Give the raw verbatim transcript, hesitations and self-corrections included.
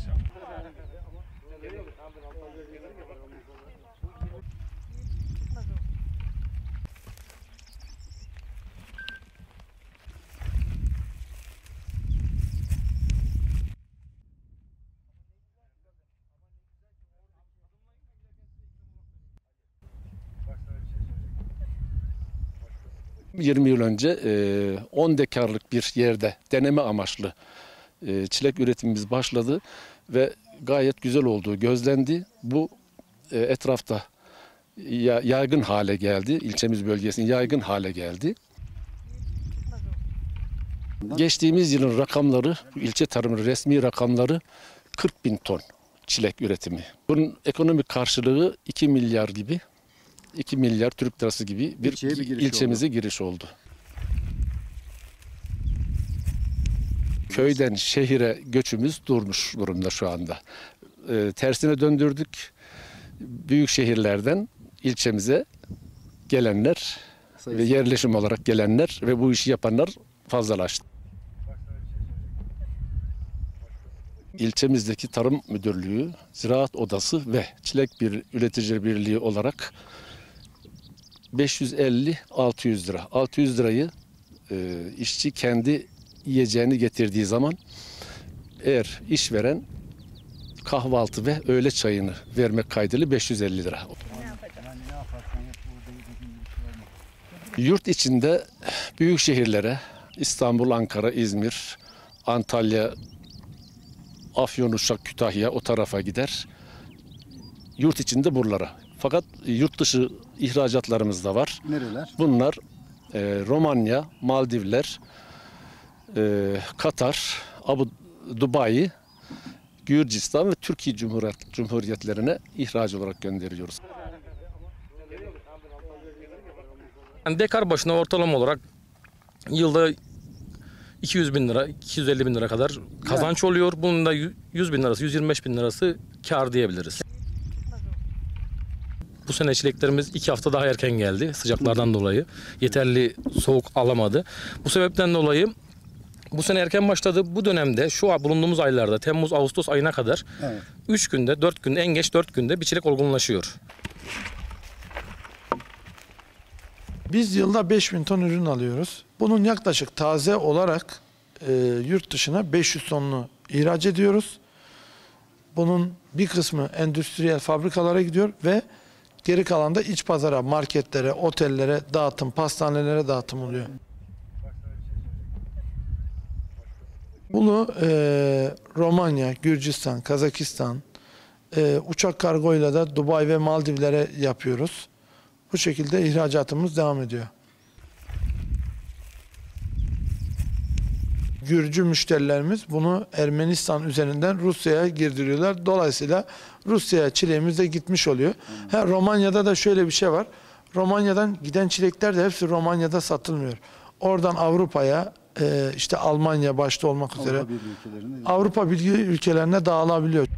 yirmi yıl önce on dekarlık bir yerde deneme amaçlı çilek üretimimiz başladı ve gayet güzel olduğu gözlendi. Bu etrafta yaygın hale geldi. İlçemiz bölgesinde yaygın hale geldi. Geçtiğimiz yılın rakamları, ilçe tarımı resmi rakamları kırk bin ton çilek üretimi. Bunun ekonomik karşılığı iki milyar gibi. iki milyar Türk lirası gibi bir, bir giriş ilçemize oldu. giriş oldu. Köyden şehire göçümüz durmuş durumda şu anda. E, tersine döndürdük. Büyük şehirlerden ilçemize gelenler Sayısı. ve yerleşim olarak gelenler ve bu işi yapanlar fazlalaştı. İlçemizdeki Tarım Müdürlüğü, Ziraat Odası ve Çilek bir Üreticiler Birliği olarak beş yüz elli altı yüz lira. altı yüz lirayı e, işçi kendi yiyeceğini getirdiği zaman eğer işveren kahvaltı ve öğle çayını vermek kaydıyla beş yüz elli lira. Yurt içinde büyük şehirlere İstanbul, Ankara, İzmir, Antalya, Afyon, Uşak, Kütahya o tarafa gider. Yurt içinde buralara. Fakat yurt dışı ihracatlarımız da var. Nereler? Bunlar e, Romanya, Maldivler, e, Katar, Abu Dubai, Gürcistan ve Türkiye Cumhuriyet, Cumhuriyetlerine ihraç olarak gönderiyoruz. Yani dekar başına ortalama olarak yılda iki yüz bin lira, iki yüz elli bin lira kadar kazanç oluyor. Bunun da yüz bin lirası, yüz yirmi beş bin lirası kar diyebiliriz. Bu sene çileklerimiz iki hafta daha erken geldi sıcaklardan dolayı. Yeterli soğuk alamadı. Bu sebepten dolayı bu sene erken başladı. Bu dönemde şu bulunduğumuz aylarda Temmuz, Ağustos ayına kadar evet. üç günde, dört günde, en geç dört günde bir çilek olgunlaşıyor. Biz yılda beş bin ton ürün alıyoruz. Bunun yaklaşık taze olarak e, yurt dışına beş yüz tonunu ihraç ediyoruz. Bunun bir kısmı endüstriyel fabrikalara gidiyor ve geri kalan da iç pazara, marketlere, otellere dağıtım, pastanelere dağıtım oluyor. Bunu e, Romanya, Gürcistan, Kazakistan, e, uçak kargoyla da Dubai ve Maldivlere yapıyoruz. Bu şekilde ihracatımız devam ediyor. Gürcü müşterilerimiz bunu Ermenistan üzerinden Rusya'ya girdiriyorlar. Dolayısıyla Rusya'ya çileğimiz de gitmiş oluyor. Ha, Romanya'da da şöyle bir şey var. Romanya'dan giden çilekler de hepsi Romanya'da satılmıyor. Oradan Avrupa'ya, işte Almanya başta olmak üzere Avrupa Birliği ülkelerine dağılabiliyor.